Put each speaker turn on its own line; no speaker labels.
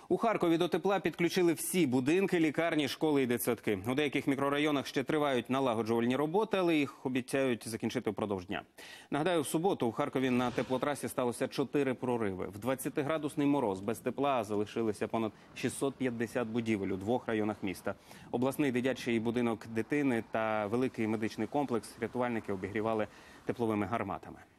У Харкові до тепла підключили всі будинки, лікарні, школи і дитсадки. У деяких мікрорайонах ще тривають налагоджувальні роботи, але їх обіцяють закінчити впродовж дня. Нагадаю, в суботу у Харкові на теплотрасі сталося 4 прориви. В 20-градусний мороз без тепла залишилися понад 650 будівель у 2 районах міста. Обласний дитячий будинок дитини та великий медичний комплекс рятувальники обігрівали тепловими гарматами.